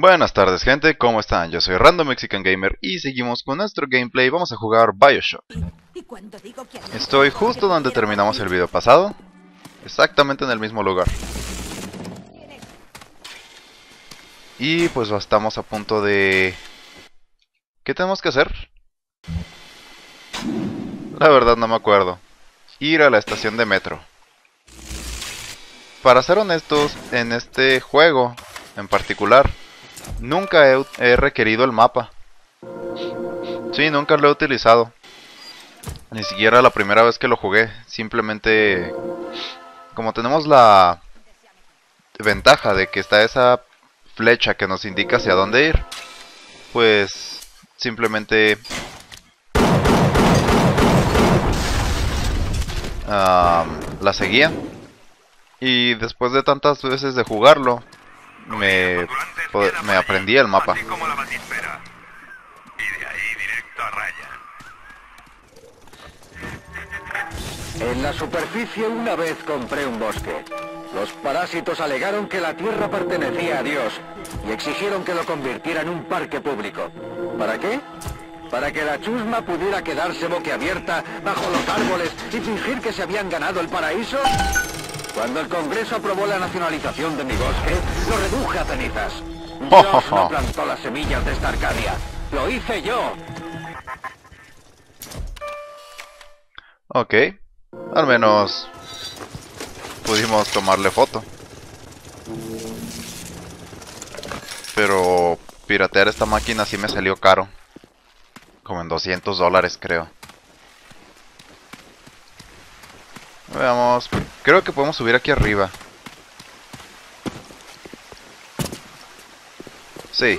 Buenas tardes gente, ¿cómo están? Yo soy Random Mexican Gamer y seguimos con nuestro gameplay. Vamos a jugar BioShock. Estoy justo donde terminamos el video pasado, exactamente en el mismo lugar. Y pues estamos a punto de... ¿Qué tenemos que hacer? La verdad no me acuerdo. Ir a la estación de metro. Para ser honestos, en este juego en particular nunca he requerido el mapa. Sí, nunca lo he utilizado. Ni siquiera la primera vez que lo jugué. Simplemente, como tenemos la ventaja de que está esa flecha que nos indica hacia dónde ir, pues simplemente la seguía. Y después de tantas veces de jugarlo, me aprendí el mapa. En la superficie una vez compré un bosque. Los parásitos alegaron que la tierra pertenecía a Dios y exigieron que lo convirtiera en un parque público. ¿Para qué? Para que la chusma pudiera quedarse boquiabierta bajo los árboles y fingir que se habían ganado el paraíso. Cuando el Congreso aprobó la nacionalización de mi bosque, lo reduje a cenizas. Dios no plantó las semillas de esta Arcadia. ¡Lo hice yo! Ok. Al menos pudimos tomarle foto. Pero piratear esta máquina sí me salió caro. Como en $200 creo. Veamos. Creo que podemos subir aquí arriba. Sí.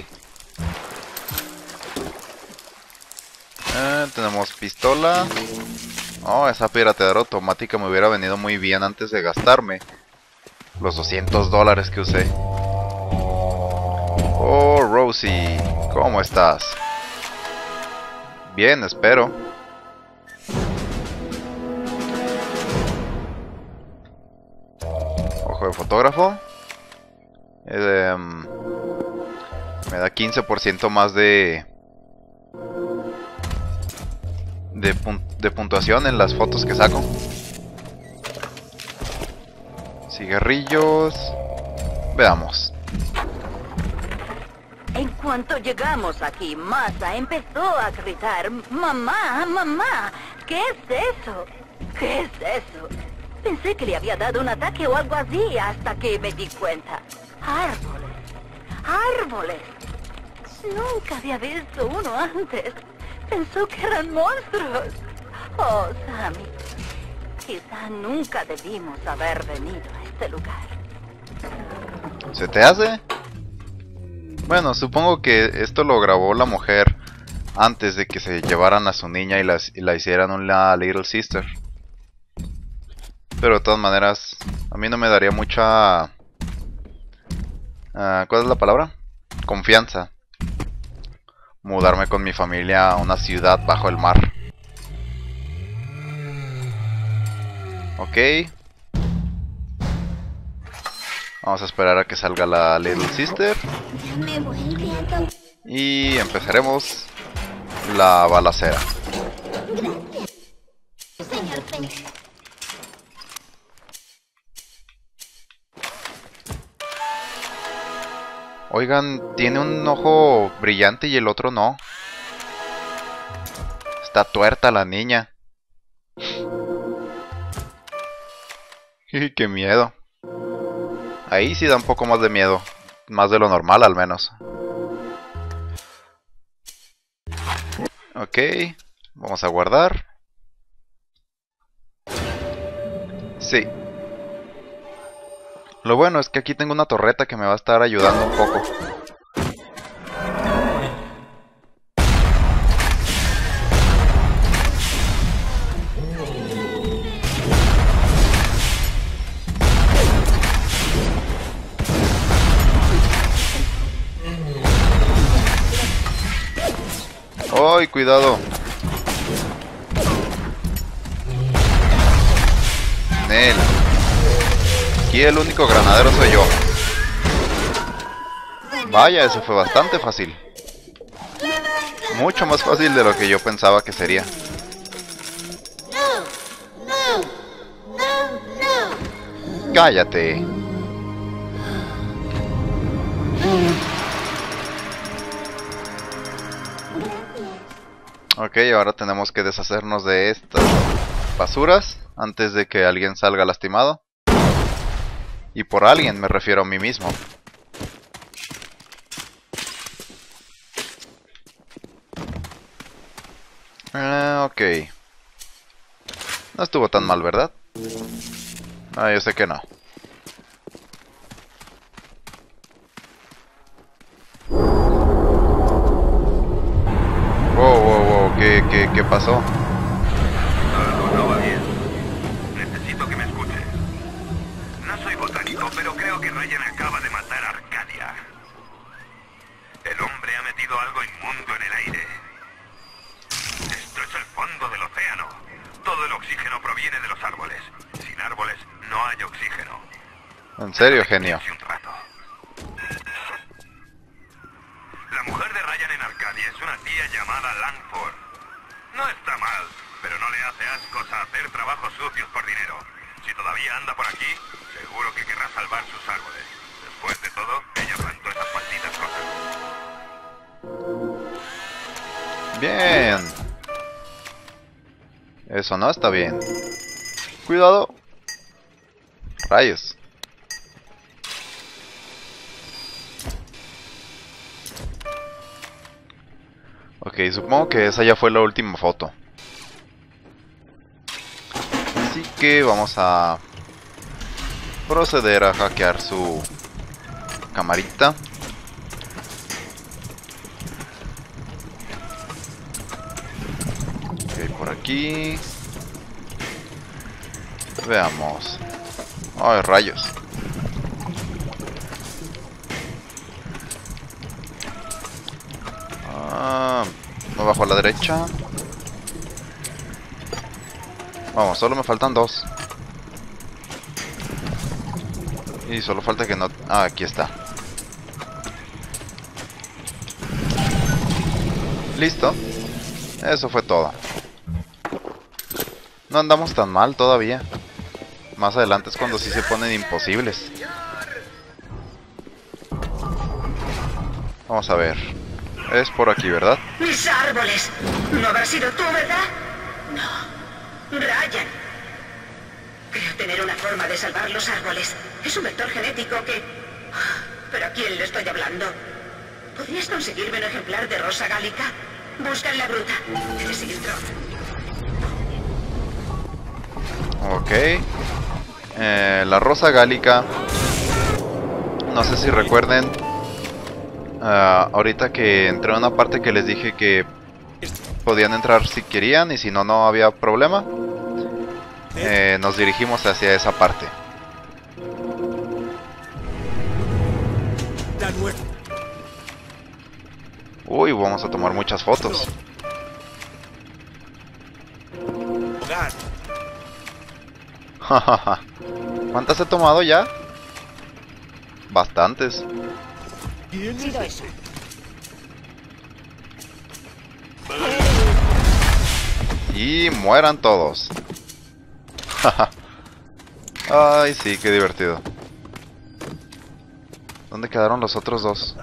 Tenemos pistola. Oh, esa pirateadora automática me hubiera venido muy bien antes de gastarme los $200 que usé. Oh, Rosie, ¿cómo estás? Bien, espero. Ojo de fotógrafo. Me da 15% más de puntuación en las fotos que saco. Cigarrillos. Veamos. En cuanto llegamos aquí, Masa empezó a gritar: ¡Mamá, mamá! ¿Qué es eso? ¿Qué es eso? Pensé que le había dado un ataque o algo así hasta que me di cuenta. ¡Árboles! ¡Árboles! Nunca había visto uno antes. Pensó que eran monstruos. Oh, Sammy. Quizá nunca debimos haber venido a este lugar. ¿Se te hace? Bueno, supongo que esto lo grabó la mujer antes de que se llevaran a su niña y la hicieran una Little Sister. Pero de todas maneras, a mí no me daría mucha... ¿cuál es la palabra? Confianza. Mudarme con mi familia a una ciudad bajo el mar. Ok. Vamos a esperar a que salga la Little Sister. Y empezaremos la balacera. Oigan, tiene un ojo brillante y el otro no. Está tuerta la niña. ¡Qué miedo! Ahí sí da un poco más de miedo. Más de lo normal al menos. Ok. Vamos a guardar. Sí. Lo bueno es que aquí tengo una torreta que me va a estar ayudando un poco. ¡Ay, cuidado! Nel. Aquí el único granadero soy yo. Vaya, eso fue bastante fácil. Mucho más fácil de lo que yo pensaba que sería. Cállate. Ok, ahora tenemos que deshacernos de estas basuras antes de que alguien salga lastimado. Y por alguien me refiero a mí mismo. Ok. No estuvo tan mal, ¿verdad? Ah, yo sé que no. Wow, ¿qué pasó? Algo no va bien. Necesito que me escuches. No soy botánico, pero creo que Ryan acaba de matar a Arcadia. El hombre ha metido algo inmundo en el aire. Esto es el fondo del océano. Todo el oxígeno proviene de los árboles. Sin árboles no hay oxígeno. En serio, genio. Un rato. La mujer de Ryan en Arcadia es una tía llamada Langford. No está mal, pero no le hace ascos a hacer trabajos sucios por dinero. Si todavía anda por aquí, seguro que querrá salvar sus árboles. Después de todo, ella plantó esas malditas cosas. Bien. Eso no está bien. Cuidado. Rayos. Ok, supongo que esa ya fue la última foto. Así que vamos a proceder a hackear su camarita. Ok, por aquí. Veamos. Ay, rayos. Abajo a la derecha. Vamos, solo me faltan dos. Y solo falta que no... Ah, aquí está. Listo. Eso fue todo. No andamos tan mal todavía. Más adelante es cuando sí se ponen imposibles. Vamos a ver. Es por aquí, ¿verdad? ¡Mis árboles! ¿No habrá sido tú, verdad? No. Ryan. Creo tener una forma de salvar los árboles. Es un vector genético que... ¿Pero a quién le estoy hablando? ¿Podrías conseguirme un ejemplar de rosa gálica? Busca en la gruta. Debes ir Ok. La rosa gálica. No sé si recuerden. Ahorita que entré a una parte que les dije que podían entrar si querían y si no, no había problema. Nos dirigimos hacia esa parte. Uy, vamos a tomar muchas fotos. ¿Cuántas he tomado ya? Bastantes. sido eso. Y mueran todos. Ay, sí, qué divertido. ¿Dónde quedaron los otros dos?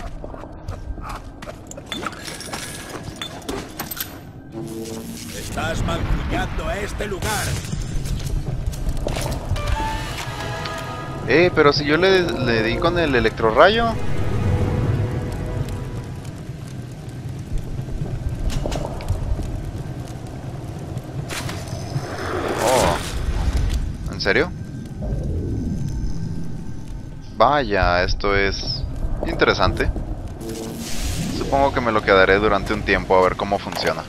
Estás mancillando a este lugar. Pero si yo le di con el electrorrayo. Oh, ¿en serio? Vaya, esto es interesante. Supongo que me lo quedaré durante un tiempo a ver cómo funciona.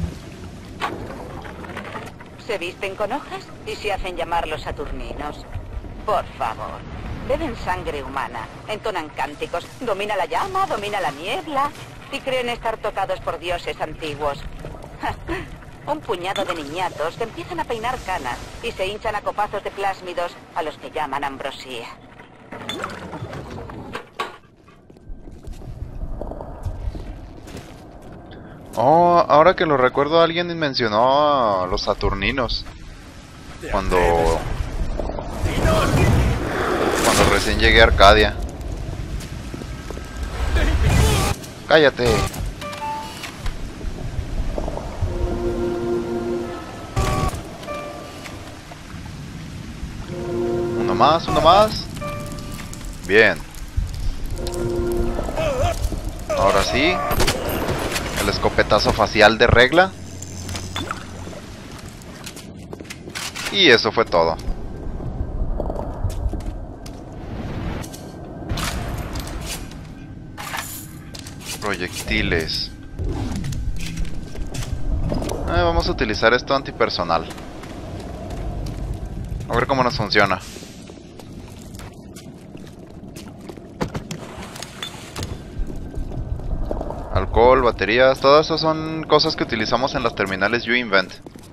Se visten con hojas y se hacen llamar los saturninos. Por favor, beben sangre humana, entonan cánticos, domina la llama, domina la niebla y creen estar tocados por dioses antiguos. Un puñado de niñatos que empiezan a peinar canas y se hinchan a copazos de plásmidos a los que llaman ambrosía. Oh, ahora que lo recuerdo, alguien mencionó a los saturninos. Cuando recién llegué a Arcadia. ¡Cállate! Uno más, uno más. Bien. Ahora sí. El escopetazo facial de regla. Y eso fue todo. Proyectiles. Vamos a utilizar esto antipersonal. A ver cómo nos funciona. Alcohol, baterías, todas esas son cosas que utilizamos en las terminales U-Invent.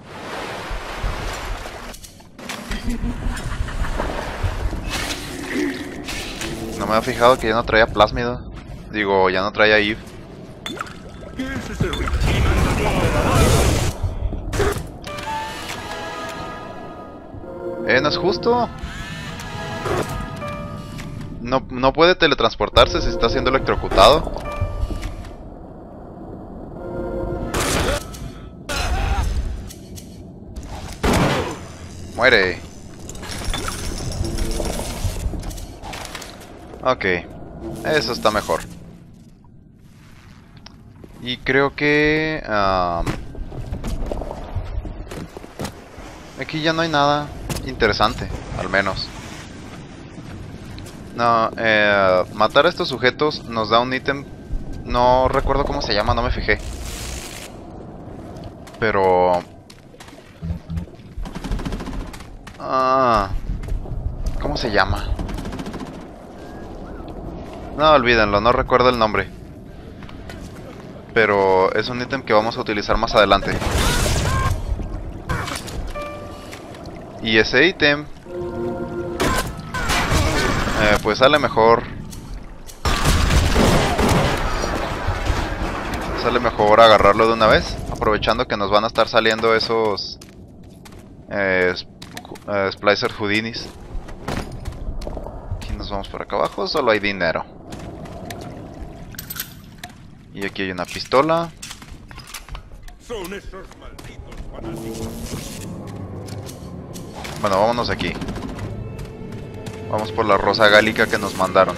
No me había fijado que ya no traía plásmido. Digo, ya no traía Eve. No es justo. No puede teletransportarse si está siendo electrocutado. Muere. Ok. Eso está mejor. Y creo que... aquí ya no hay nada interesante, al menos. No, matar a estos sujetos nos da un ítem. No recuerdo cómo se llama, no me fijé. Pero... ¿cómo se llama? No, olvídenlo, no recuerdo el nombre. Pero es un ítem que vamos a utilizar más adelante. Y ese ítem pues sale mejor. Sale mejor agarrarlo de una vez, aprovechando que nos van a estar saliendo esos Splicer Houdinis. Aquí nos vamos por acá abajo, solo hay dinero. Y aquí hay una pistola. Son esos malditos fanáticos. Bueno, vámonos aquí. Vamos por la rosa gálica que nos mandaron.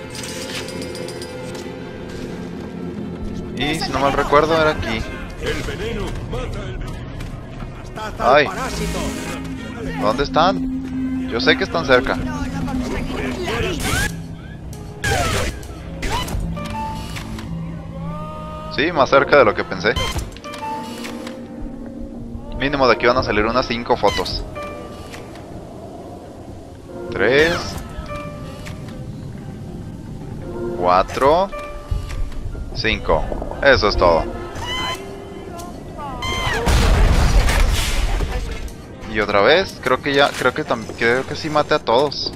Y si no mal recuerdo era aquí. El veneno mata el veneno. Hasta Ay. el parásito. ¿Dónde están? Yo sé que están cerca. Sí, más cerca de lo que pensé. Mínimo de aquí van a salir unas 5 fotos. 3 4 5. Eso es todo. Y otra vez, creo que sí maté a todos.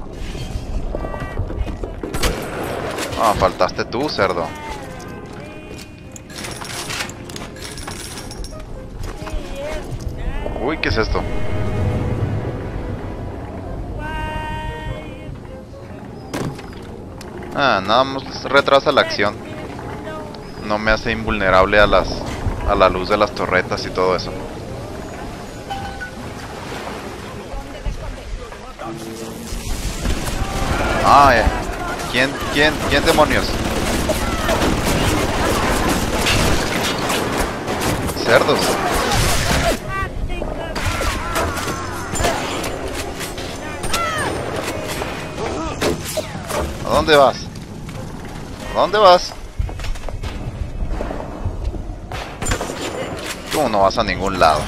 Ah, faltaste tú, cerdo. Uy, ¿qué es esto? Nada más retrasa la acción. No me hace invulnerable a la luz de las torretas y todo eso. ¿Quién demonios? Cerdos. ¿A dónde vas? ¿A dónde vas? Tú no vas a ningún lado.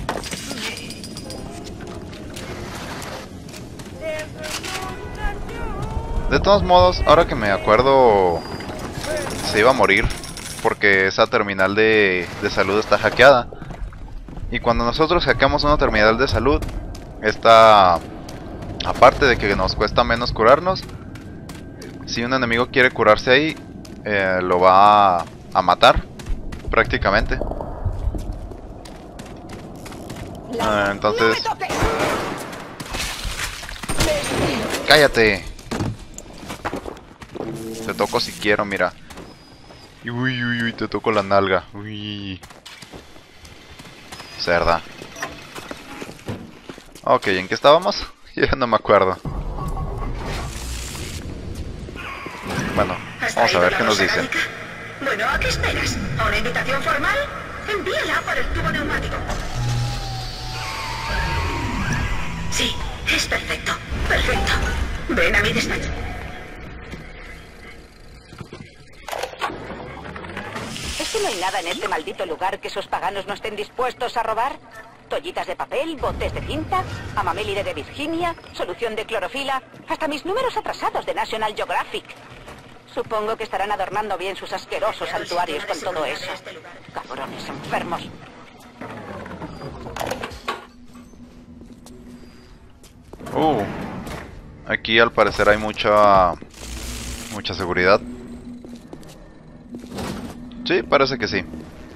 De todos modos, ahora que me acuerdo, se iba a morir porque esa terminal de salud está hackeada. Y cuando nosotros hackeamos una terminal de salud, esta, aparte de que nos cuesta menos curarnos, si un enemigo quiere curarse ahí, lo va a matar. prácticamente. Entonces... ¡Cállate! Te toco si quiero, mira. Uy, uy, uy, te toco la nalga. Uy. Cerda. Ok, ¿en qué estábamos? Ya no me acuerdo. Bueno, vamos a ver qué nos dicen. Bueno, ¿a qué esperas? ¿A una invitación formal? Envíala por el tubo neumático. Sí, es perfecto. Perfecto. Ven a mi despacho. ¿Es que no hay nada en este maldito lugar que esos paganos no estén dispuestos a robar? Toallitas de papel, botes de tinta, amamélide de Virginia, solución de clorofila, hasta mis números atrasados de National Geographic. Supongo que estarán adornando bien sus asquerosos santuarios con todo eso. Cabrones enfermos. Aquí al parecer hay mucha seguridad. Sí, parece que sí.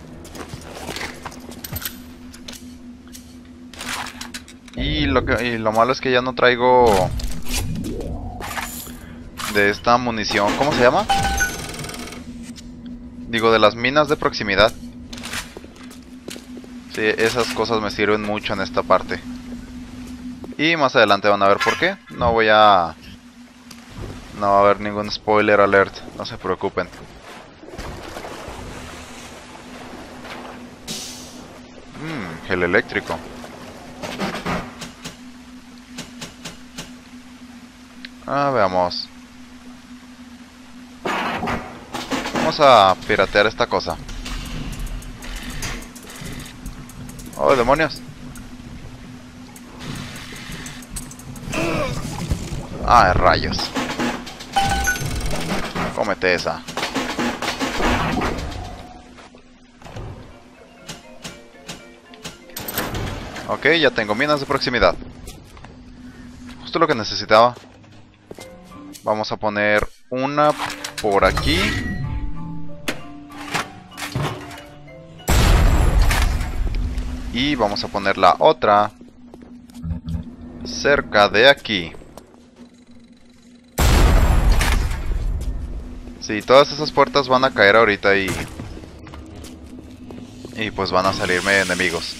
Y lo malo es que ya no traigo de esta munición. ¿Cómo se llama? Digo, de las minas de proximidad. Sí, esas cosas me sirven mucho en esta parte. Y más adelante van a ver por qué. No va a haber ningún spoiler alert, no se preocupen. Gel eléctrico. Veamos. Vamos a piratear esta cosa. Oh, demonios. Rayos. Cómete esa. Ok, ya tengo minas de proximidad. Justo lo que necesitaba. Vamos a poner una por aquí. Y vamos a poner la otra cerca de aquí. Sí, todas esas puertas van a caer ahorita y pues van a salirme enemigos.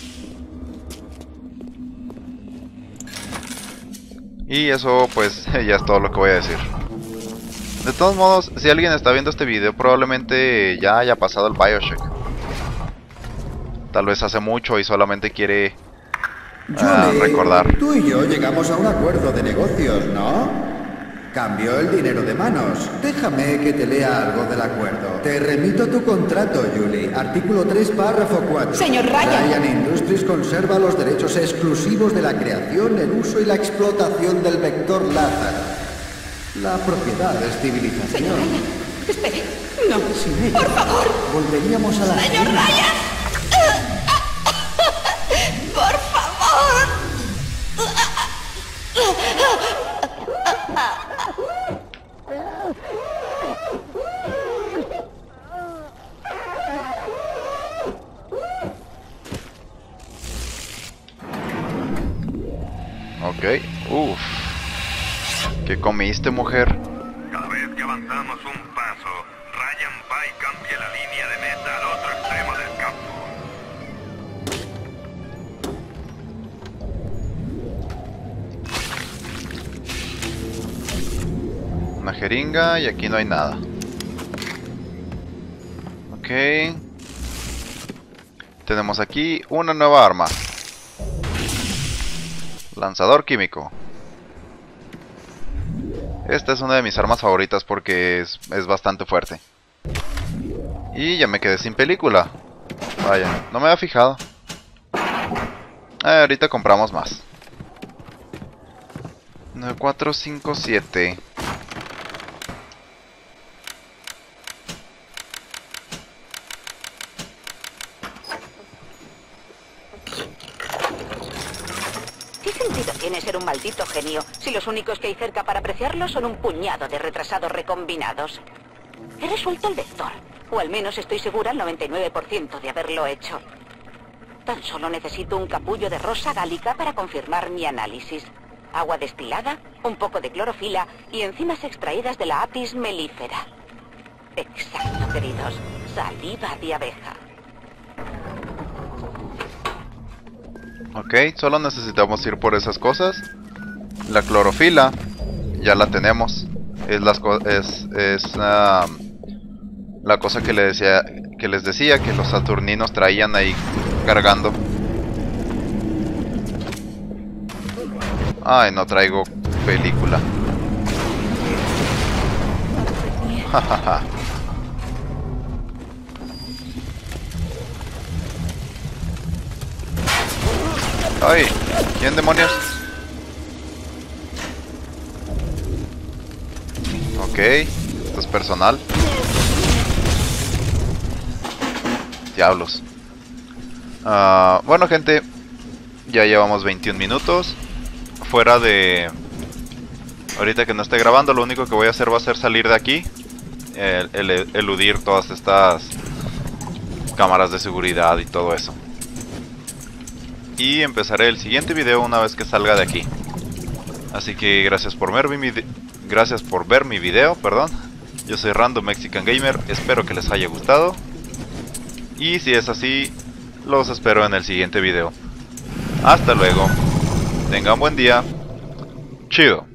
Y eso pues ya es todo lo que voy a decir. De todos modos, si alguien está viendo este video, probablemente ya haya pasado el BioShock. Tal vez hace mucho y solamente quiere recordar. Tú y yo llegamos a un acuerdo de negocios, ¿no? Cambió el dinero de manos. Déjame que te lea algo del acuerdo. Te remito tu contrato, Julie. Artículo 3, párrafo 4. Señor Ryan. Ryan Industries conserva los derechos exclusivos de la creación, el uso y la explotación del vector Lázaro. La propiedad es civilización. Señor Ryan, espere. No, Sin ella, por favor. volveríamos a la... Señor Ryan. Por favor. Ok, ¿qué comiste, mujer? Cada vez que avanzamos un paso, Ryan Pike cambia la línea de meta al otro extremo del campo. Una jeringa y aquí no hay nada. Ok. Tenemos aquí una nueva arma. Lanzador químico. Esta es una de mis armas favoritas porque es bastante fuerte. Y ya me quedé sin película. Vaya, no me había fijado. Ahorita compramos más. 9457. ¿Qué sentido tiene ser un maldito genio si los únicos que hay cerca para apreciarlo son un puñado de retrasados recombinados? He resuelto el vector. O al menos estoy segura el 99% de haberlo hecho. Tan solo necesito un capullo de rosa gálica para confirmar mi análisis. Agua destilada, un poco de clorofila y enzimas extraídas de la Apis mellifera. Exacto, queridos. Saliva de abeja. Ok, solo necesitamos ir por esas cosas. La clorofila ya la tenemos. Es la cosa que les decía que los saturninos traían ahí cargando. Ay, no traigo película. Jajaja. Ay, ¿quién demonios? Ok, esto es personal. Diablos. Bueno, gente, ya llevamos 21 minutos. Fuera de... Ahorita que no esté grabando, lo único que voy a hacer va a ser salir de aquí. Eludir todas estas cámaras de seguridad y todo eso. Y empezaré el siguiente video una vez que salga de aquí. Así que gracias por ver mi video, perdón. Yo soy Random Mexican Gamer, espero que les haya gustado. Y si es así, los espero en el siguiente video. Hasta luego. Tengan buen día. Chido.